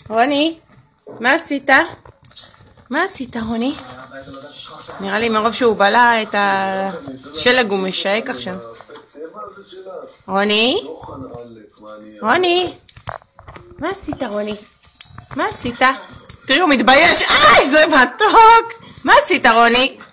רוני, מה עשית? מה עשית, רוני? נראה לי מרוב שהוא בלע את השלג הוא משייק עכשיו. רוני? רוני? מה עשית, רוני? מה עשית? תראי, הוא מתבייש. איי, זה מתוק! מה עשית, רוני?